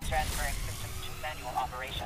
Transferring system to manual operation.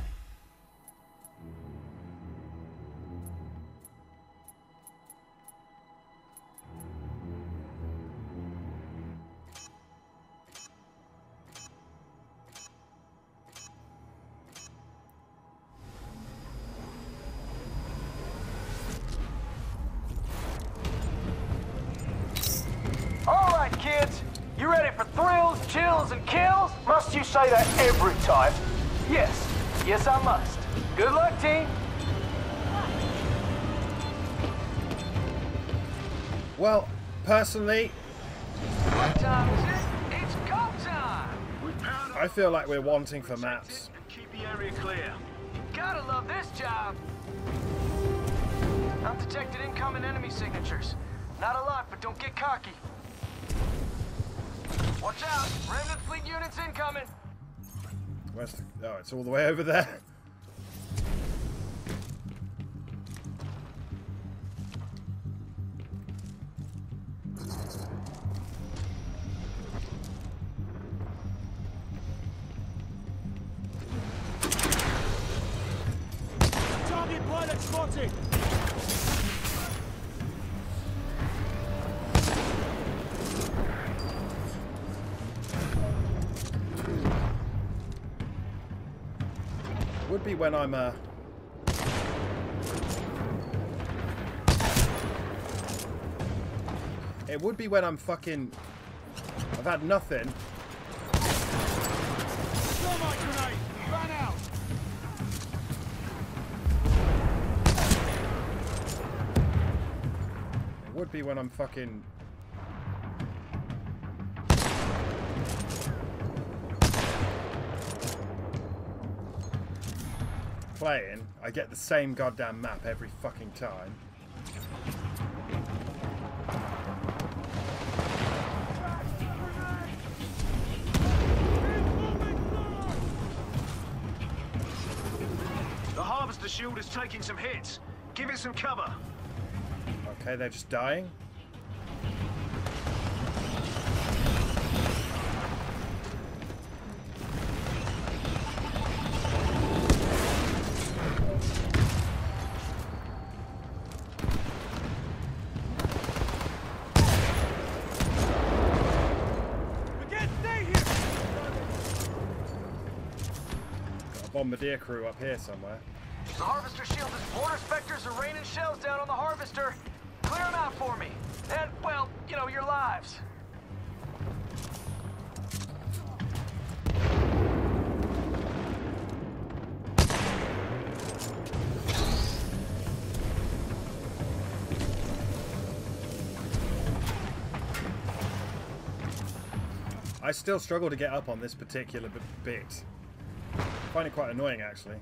Alright, kids. You ready for thrills, chills, and kills? Must you say that every time? Yes. Yes, I must. Good luck, team. Well, personally, What time is it? It's go time. I feel like we're wanting for maps. And keep the area clear. You gotta love this job. I've detected incoming enemy signatures. Not a lot, but don't get cocky. Watch out! Remnant fleet units incoming! Where's the... Oh, it's all the way over there. Target pilot spotted! Would be when I'm It would be when I'm fucking... I've had nothing. Thermite grenade! Ran out! It would be when I'm fucking... playing. I get the same goddamn map every fucking time. The harvester shield is taking some hits. Give it some cover. Okay, they're just dying. Bombardier crew up here somewhere. The harvester shield is border specters are raining shells down on the harvester. Clear them out for me. And, well, you know, your lives. I still struggle to get up on this particular bit. I find it quite annoying, actually.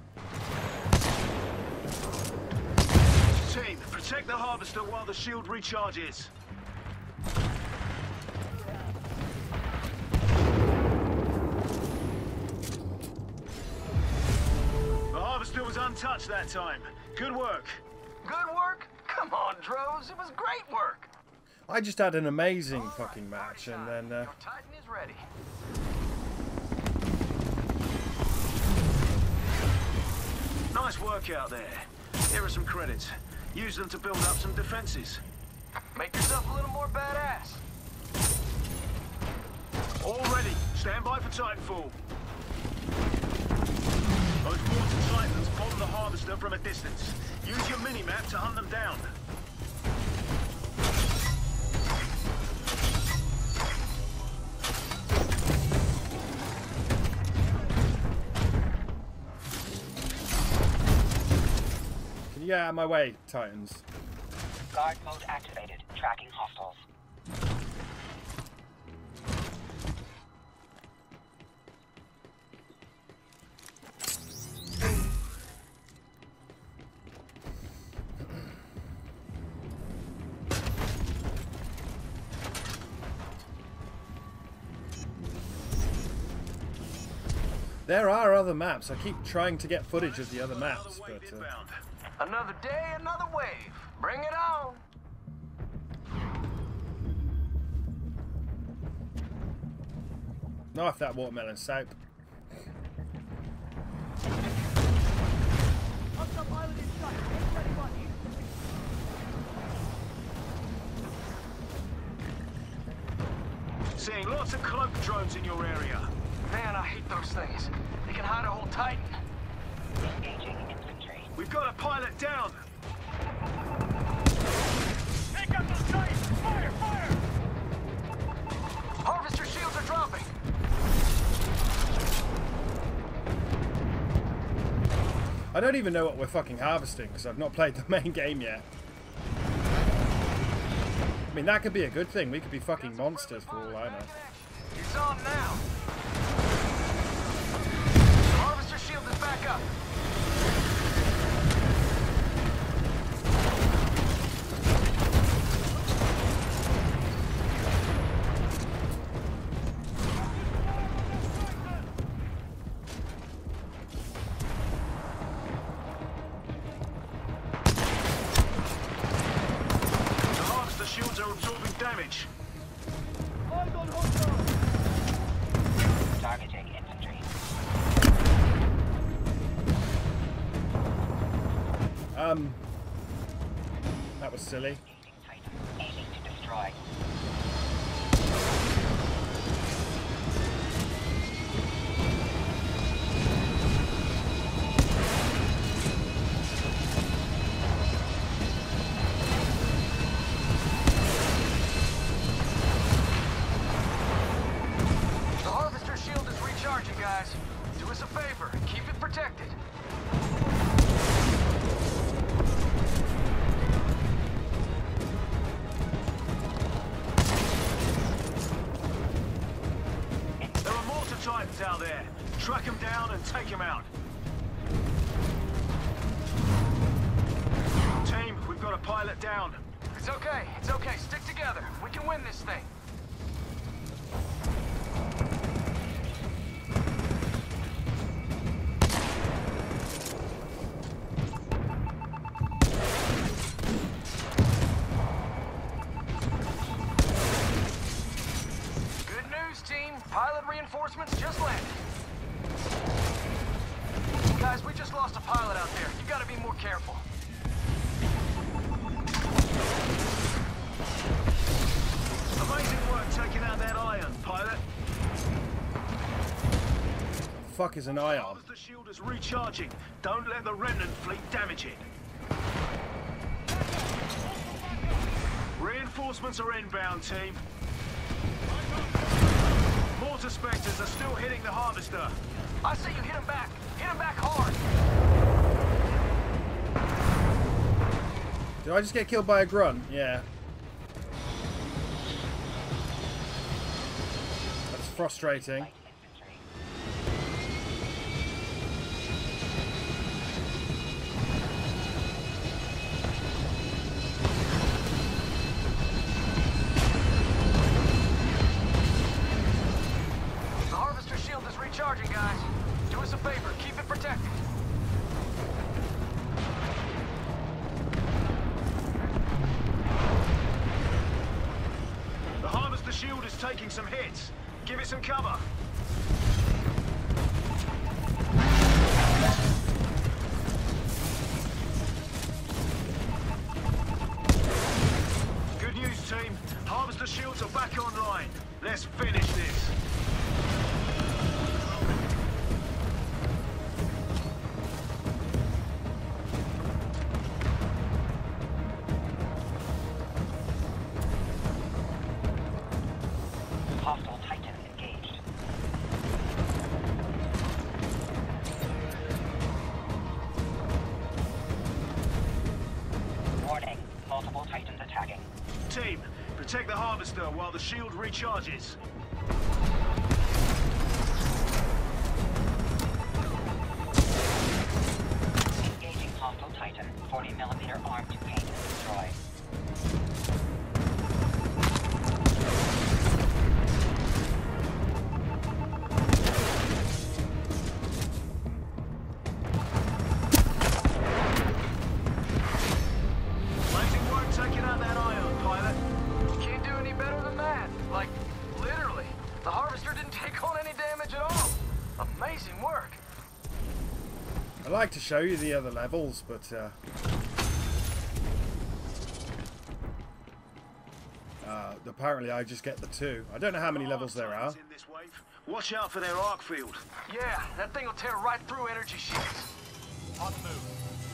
Team, protect the harvester while the shield recharges. The harvester was untouched that time. Good work. Good work? Come on, Droz. It was great work. I just had an amazing fucking match, and then... Your Titan is ready. Nice work out there. Here are some credits. Use them to build up some defenses. Make yourself a little more badass. All ready. Stand by for Titanfall. Those water Titans follow the harvester from a distance. Use your mini-map to hunt them down. Can you get out of my way, Titans? Guard mode activated. Tracking hostiles. There are other maps. I keep trying to get footage of the other maps, but... Another day, another wave. Bring it on. Not if that watermelon soap. Seeing lots of cloak drones in your area. Man, I hate those things. They can hide a whole Titan. Engaging infantry. We've got a pilot down. Take up those Titans! Fire! Fire! Harvester shields are dropping. I don't even know what we're fucking harvesting because I've not played the main game yet. I mean, that could be a good thing. We could be fucking monsters for all I know. It's on now. Harvester shield is back up. Damage. Targeting infantry. That was silly. Titan aiming to destroy. Guys, do us a favor and keep it protected. There are mortar Titans out there. Track them down and take them out. Team, we've got a pilot down. It's okay. It's okay. Stick together. We can win this thing. Pilot reinforcements just landed. Guys, we just lost a pilot out there. You gotta be more careful. Amazing work taking out that iron, pilot. The fuck is an ion? The shield is recharging. Don't let the remnant fleet damage it. Reinforcements are inbound, team. Mortar Spectres are still hitting the harvester. I say you hit him back. Hit him back hard. Did I just get killed by a grunt? Yeah. That's frustrating. Recharging, guys. Do us a favor, keep it protected. The harvester shield is taking some hits. Give it some cover. Good news, team. Harvester shields are back online. Let's finish this. Hostile Titan engaged. Warning, multiple Titans attacking. Team, protect the harvester while the shield recharges. Engaging hostile Titan, 40mm armed to paint and destroy. The harvester didn't take on any damage at all. Amazing work. I'd like to show you the other levels, but apparently I just get the 2. I don't know how many levels there are. Watch out for their arc field. Yeah, that thing will tear right through energy shields. On the move.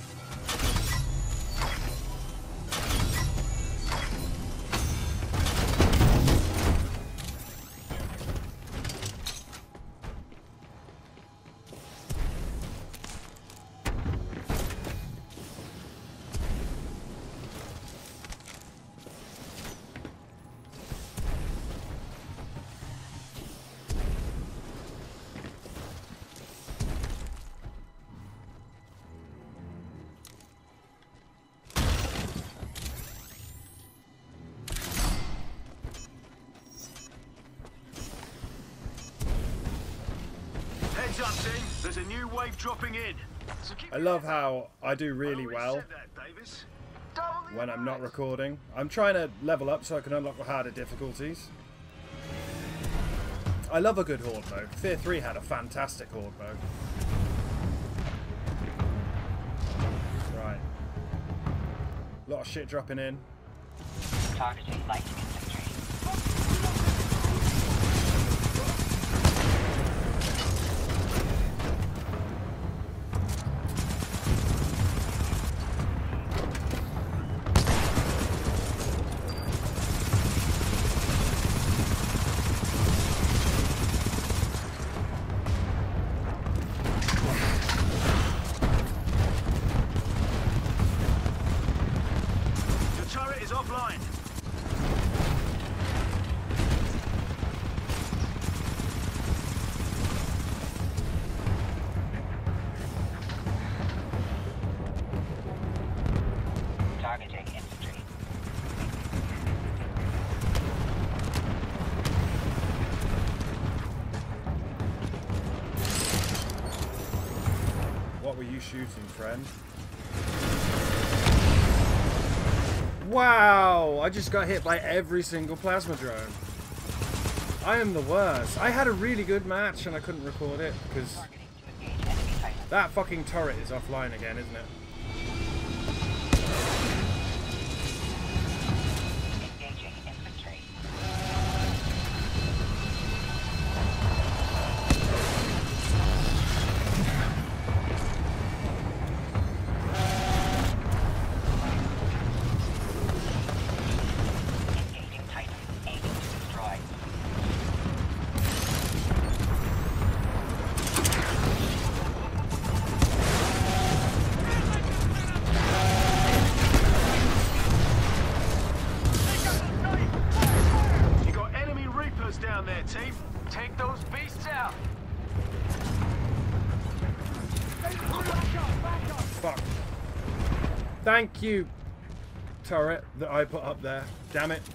Heads up, team. There's a new wave dropping in. So I love how I do really well that, Davis. when I'm not recording. I'm trying to level up so I can unlock the harder difficulties. I love a good horde mode. Fear 3 had a fantastic horde mode. Right. A lot of shit dropping in. Targeting light infantry. Shooting, friend. Wow! I just got hit by every single plasma drone. I am the worst. I had a really good match and I couldn't record it because that fucking turret is offline again, isn't it? Engaging infantry. Fuck. Thank you, turret that I put up there. Damn it.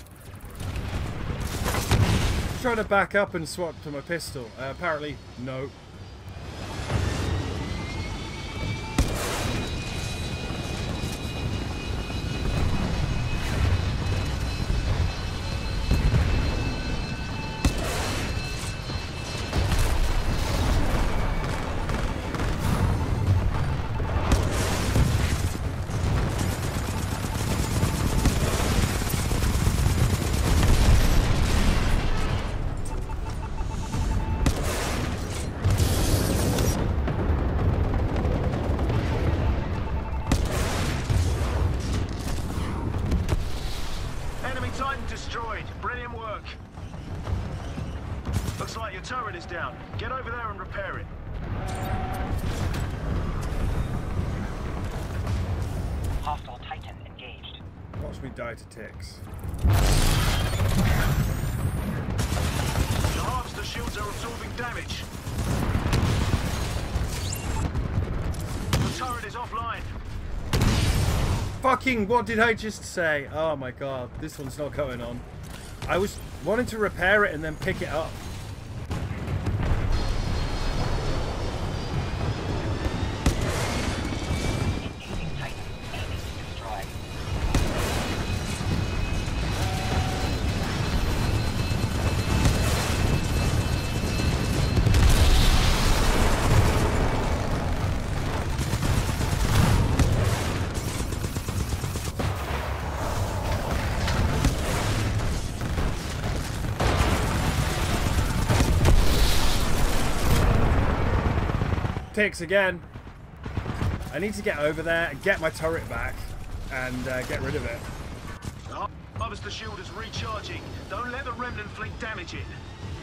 I'm trying to back up and swap to my pistol. Apparently, no. Destroyed. Brilliant work. Looks like your turret is down. Get over there and repair it. Hostile Titan engaged. Watch me die to ticks. The harvester shields are absorbing damage. The turret is offline. Fucking, what did I just say? Oh my god, this one's not going on. I was wanting to repair it and then pick it up. Engaging Titan, aiming to destroy. Ticks again. I need to get over there and get my turret back and get rid of it. The harvester shield is recharging. Don't let the remnant fleet damage it.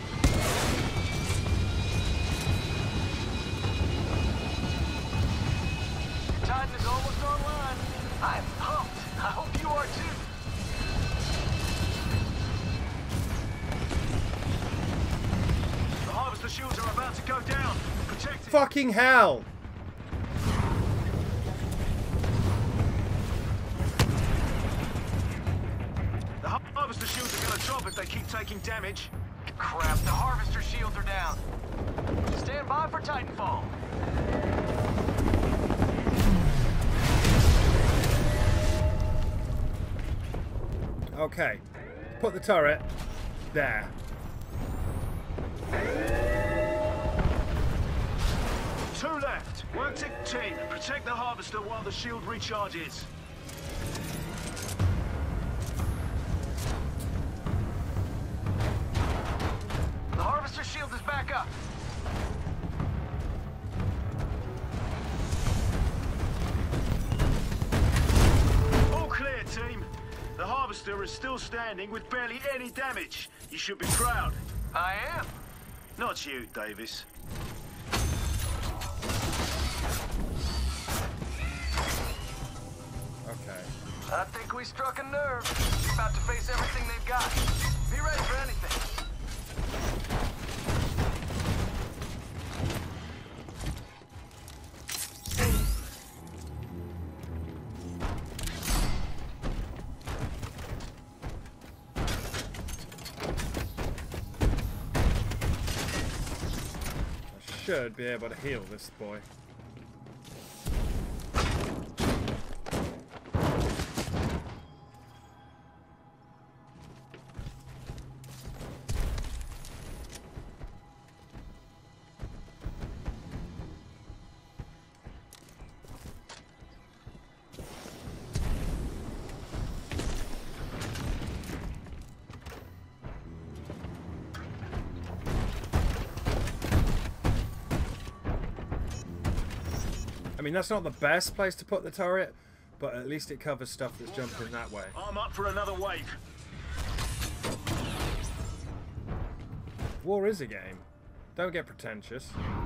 Titan is almost online. I'm pumped. I hope you are too. The harvester shields are about to go down. Protect it. Fucking hell! The harvester shields are going to drop if they keep taking damage. Crap, the harvester shields are down. Stand by for Titanfall. Okay. Put the turret there. Two left. Work to team. Protect the harvester while the shield recharges. The harvester shield is back up. All clear, team. The harvester is still standing with barely any damage. You should be proud. I am. Not you, Davis. Okay. I think we struck a nerve. We're about to face everything they've got. Be ready for anything. Should be able to heal this boy. I mean, that's not the best place to put the turret, but at least it covers stuff that's jumping that way. I'm up for another wave. War is a game. Don't get pretentious.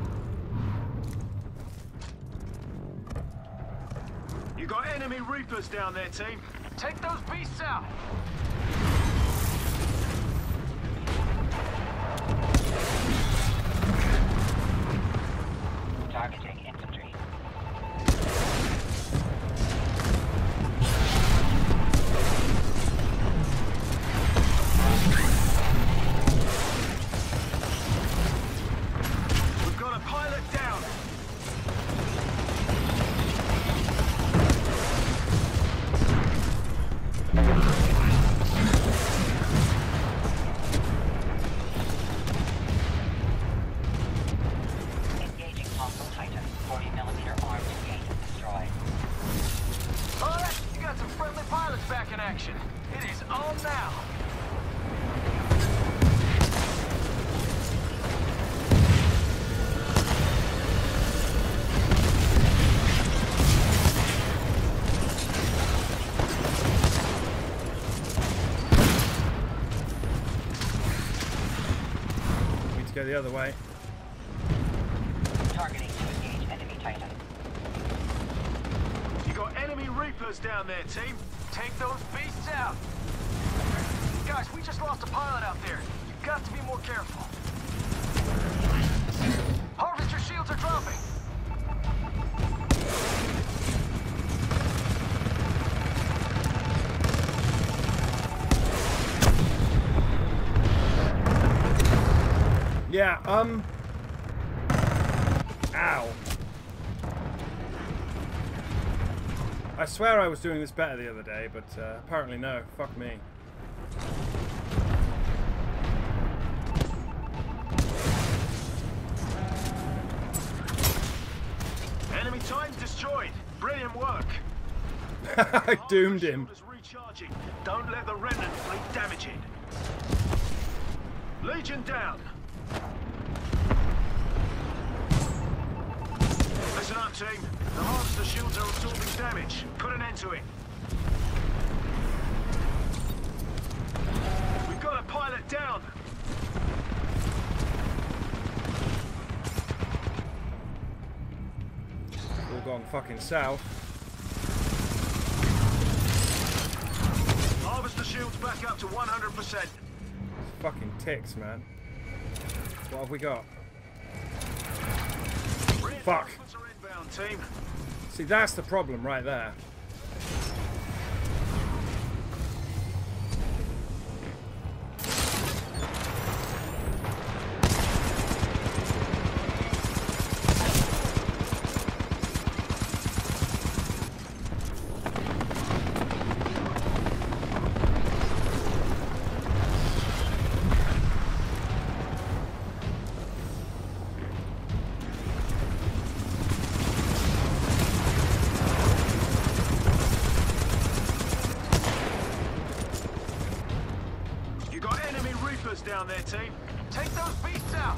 You got enemy reapers down there, team. Take those beasts out. Targeting infantry. We've got a pilot down. Engaging hostile Titan. 40mm armed Titan destroyed. All right, you got some friendly pilots back in action. It is on now. Need to go the other way. Targeting to engage enemy Titan. You got enemy reapers down there, team. Take those beasts out. Guys, we just lost a pilot out there. You've got to be more careful. Harvester shields are dropping. Yeah, ow. I swear I was doing this better the other day, but apparently no. Fuck me. Enemy Titan destroyed. Brilliant work. I doomed him. Harvester shield is recharging. Don't let the remnant fleet damage it. Legion down. Listen up, team. The harvester shields are absorbing damage. Put an end to it. We've got a pilot down. All gone fucking south. Harvester shields back up to 100%. Fucking ticks, man. What have we got? Fuck. Reinforcements are inbound, team. See, that's the problem right there. Down there, team. Take those beasts out.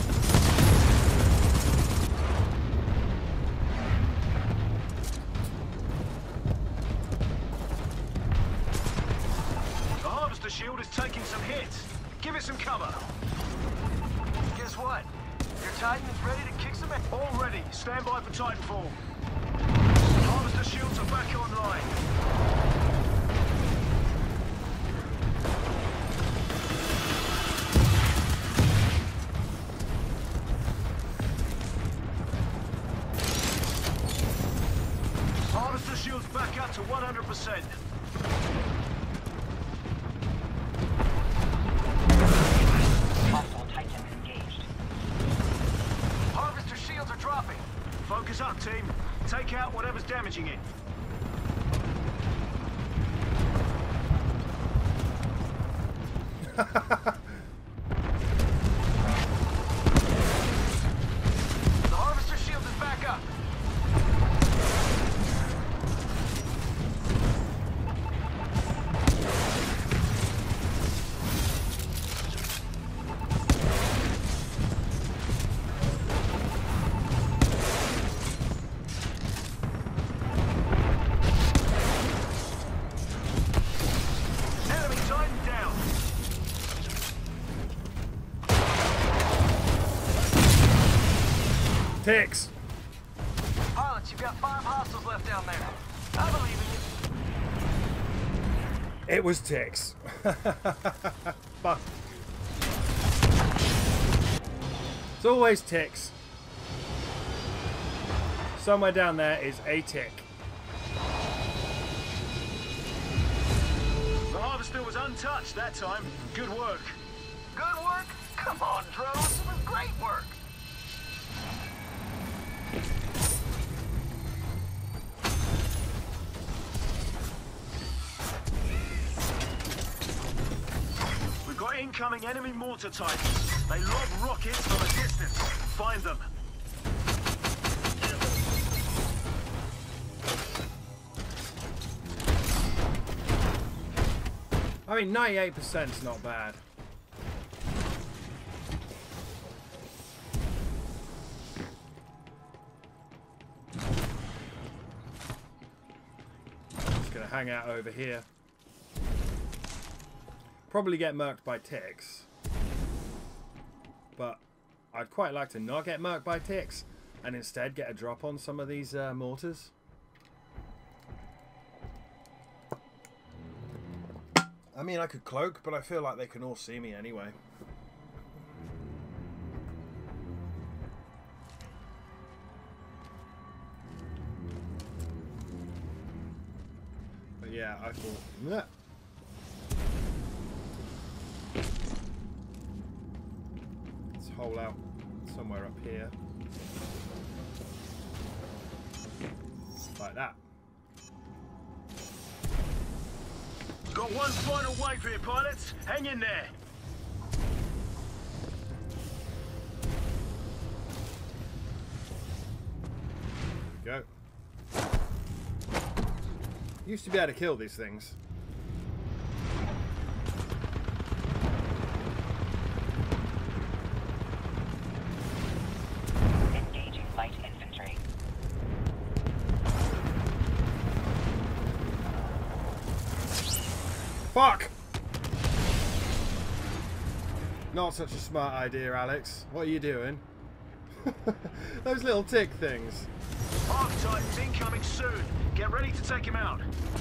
The harvester shield is taking some hits. Give it some cover. Guess what? Your Titan is ready to kick some ass. All ready. Stand by for Titanfall. Harvester shields are back online. Shields back up to 100%. Hostile Titan engaged. Harvester shields are dropping. Focus up, team. Take out whatever's damaging it. The harvester shield is back up. Ticks. Pilots, you've got 5 hostiles left down there. I believe in you. It was ticks. Fuck. It's always ticks. Somewhere down there is a tick. The harvester was untouched that time. Good work. Good work? Come on, drones. It was great work. We've got incoming enemy mortar Titans. They lob rockets from a distance. Find them. I mean, 98% is not bad. Just gonna hang out over here. Probably get murked by ticks. But I'd quite like to not get murked by ticks and instead get a drop on some of these mortars. I mean, I could cloak, but I feel like they can all see me anyway. But yeah, I thought... Bleh. Let's hole out somewhere up here. Like that. Got one final wave here, pilots. Hang in there. There we go. Used to be able to kill these things. Engaging light infantry. Fuck! Not such a smart idea, Alex. What are you doing? Those little tick things. Arc Titan's incoming soon. Get ready to take him out.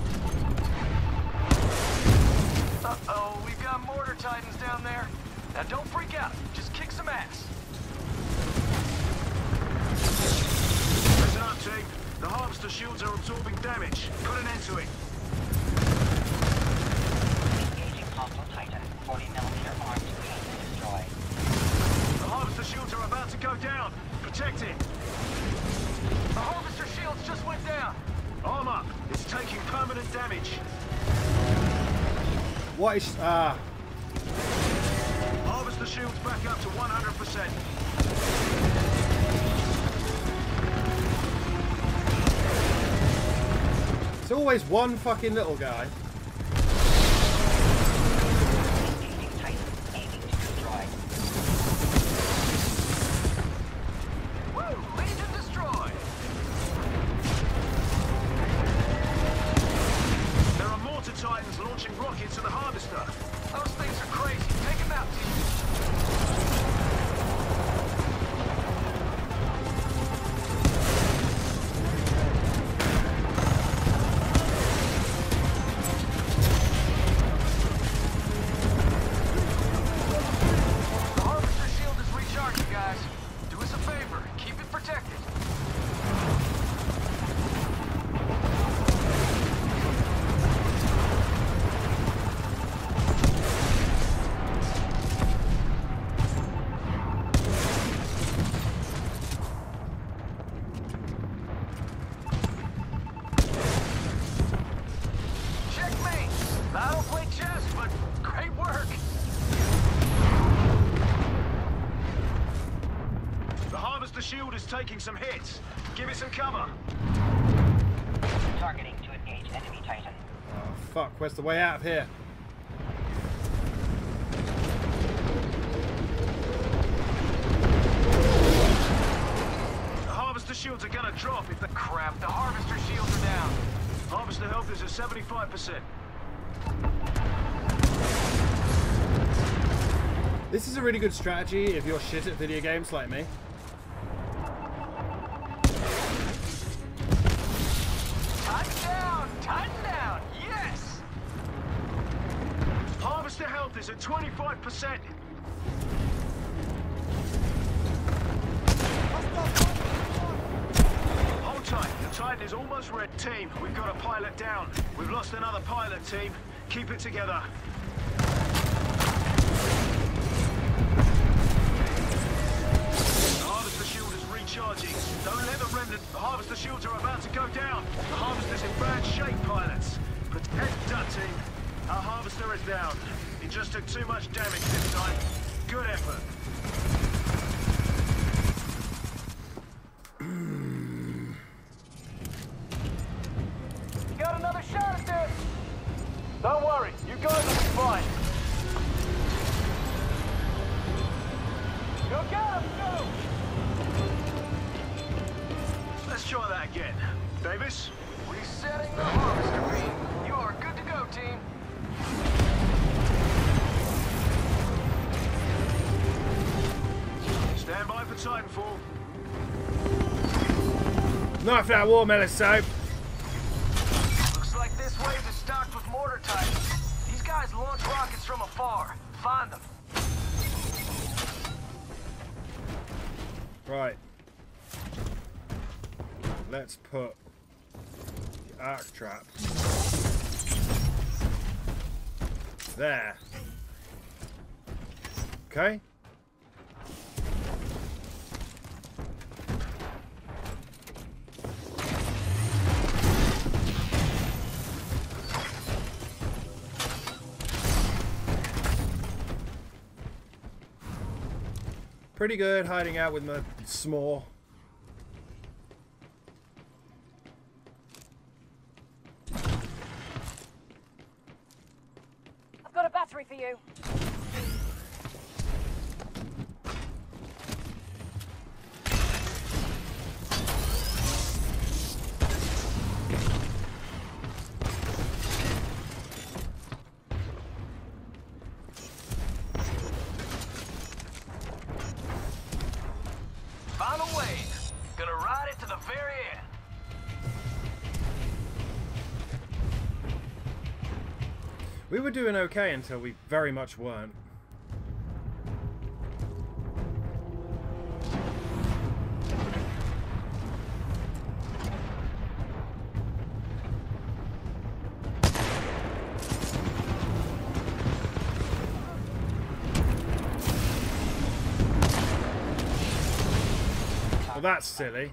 Uh-oh, we've got mortar titans down there. Now don't freak out, just kick some ass. Listen up, team. The harvester shields are absorbing damage. Put an end to it. Engaging hostile Titan. 40mm armed cannon destroyed. The harvester shields are about to go down. Protect it. The harvester shields just went down. Arm up. It's taking permanent damage. What is... Harvester shields back up to 100%. It's always one fucking little guy. Engaging Titan. Aiming to destroy. Woo! Legion destroyed. There are mortar titans launching rockets at the harvester. Those things are crazy. Take them out, team. The harvester shield is recharging, guys. Do us a favor. Keep it protected. Checkmate! I don't play chess, but great work. The harvester shield is taking some hits. Give it some cover. Targeting to engage enemy Titan. Oh, fuck. Where's the way out of here? The harvester shields are gonna drop if the Crap, the harvester shields are down. harvester health is at 75%. This is a really good strategy if you're shit at video games like me. Tighten down, yes! Harvester health is at 25%. Hold tight. The Titan is almost red. Team, we've got a pilot down. We've lost another pilot, team. Keep it together. The harvester shield is recharging. Don't let the remnant... The harvester shields are about to go down. The harvester's in bad shape, pilots. Protect that, team. Our harvester is down. It just took too much damage this time. Good effort. You got another shot at this! Don't worry, you guys will be fine. Go get him, go! Let's try that again. Davis? Resetting the harvester beam. You are good to go, team. Stand by for Titanfall. Knife that watermelon soap. Looks like this wave is stocked with mortar titans. These guys launch rockets from afar. Find them. Right. Let's put the arc trap there. Okay. Pretty good hiding out with my s'more. I've got a battery for you. We were doing okay until we very much weren't. Well, that's silly.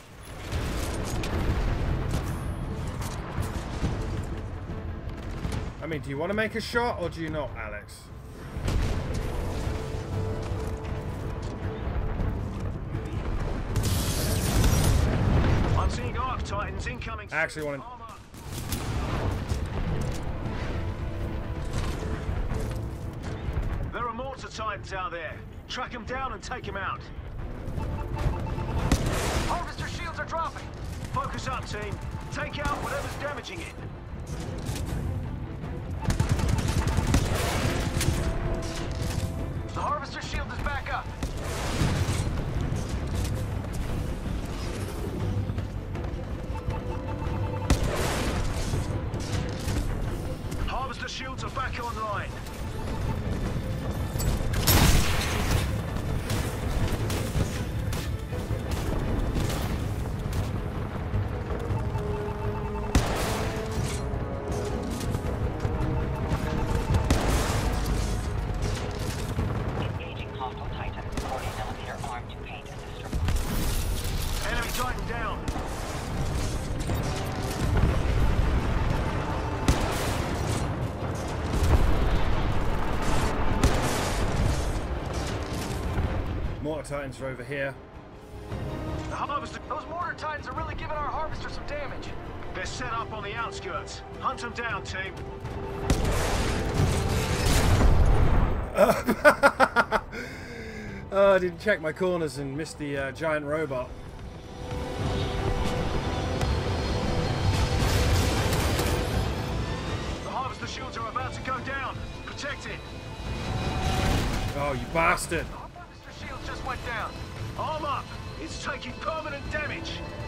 I mean, do you want to make a shot or do you not, Alex? I'm seeing Arc Titans incoming. I actually want to... There are mortar Titans out there. Track them down and take them out. Harvester shields are dropping. Focus up, team. Take out whatever's damaging it. The harvester shield is back up. Harvester shields are back online. Engaging hostile Titan. 40mm arm to paint and destroy. Enemy Titan down. Mortar Titans are over here. The harvester. Those mortar titans are really giving our harvester some damage. They're set up on the outskirts. Hunt them down, team. Oh, I didn't check my corners and missed the giant robot. The harvester shields are about to go down. Protect it. Oh, you bastard. Our harvester shields just went down. Arm up. It's taking permanent damage.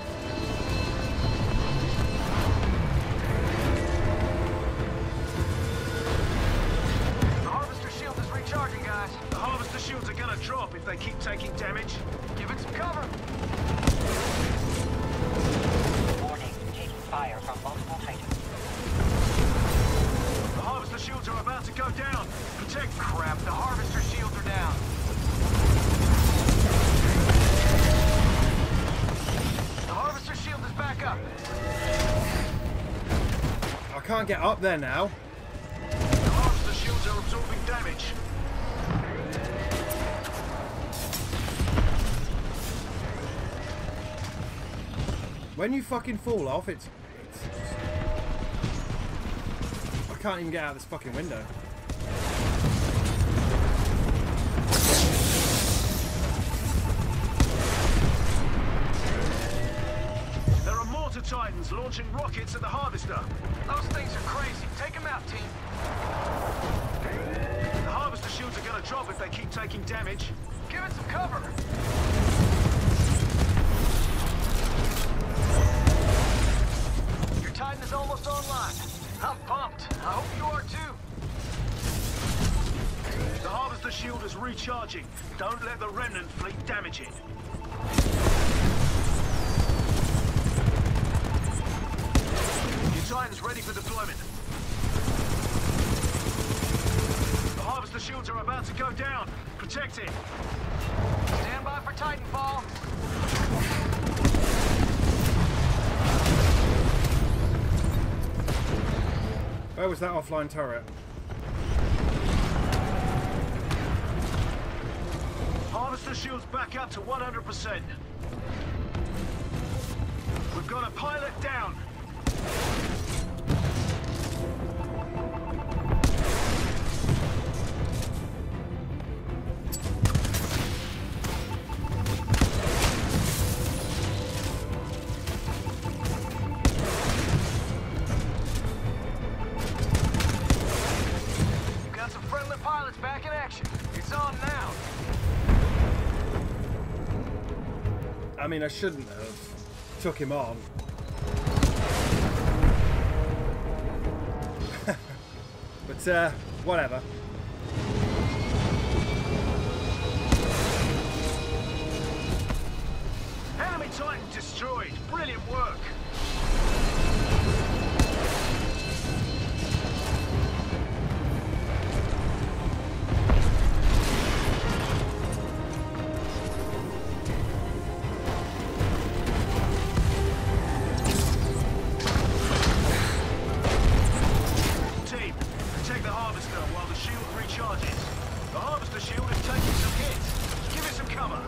The harvester shield is recharging, guys. The harvester shields are gonna drop if they keep taking damage. Give it some cover. Warning, taking fire from multiple Titans. The harvester shields are about to go down. Protect. Crap, the harvester shields are down. The harvester shield is back up. I can't get up there now. The harvester shields are absorbing damage. When you fucking fall off, it's I can't even get out of this fucking window. There are mortar Titans launching rockets at the harvester. Those things are crazy. Take them out, team. The harvester shields are gonna drop if they keep taking damage. Give it some cover. Your Titan is almost online. I'm pumped. I hope you are too. The harvester shield is recharging. Don't let the remnant fleet damage it. Your Titan's ready for deployment. The harvester shields are about to go down. Protect it. Stand by for Titanfall. Where was that offline turret? Harvester shields back up to 100%. We've got a pilot down. You've got some friendly pilots back in action. It's on now. I mean, I shouldn't have took him on. But whatever. Enemy Titan destroyed. Brilliant work. Team, protect the harvester while the shield recharges. The harvester shield is taking some hits. Give it some cover.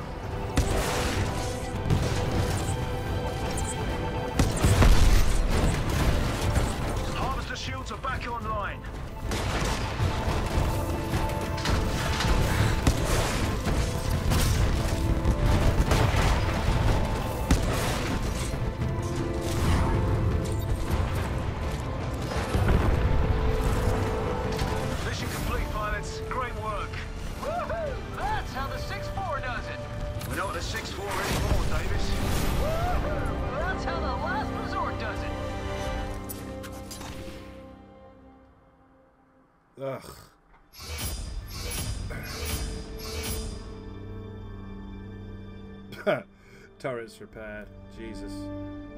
Harvester shields are back online. Mission complete, pilots. Great work. Woohoo! That's how the 6-4 does it. We're not the 6-4 anymore, Davis. Woohoo! That's how the last resort does it. Ugh. Turrets repaired. Jesus.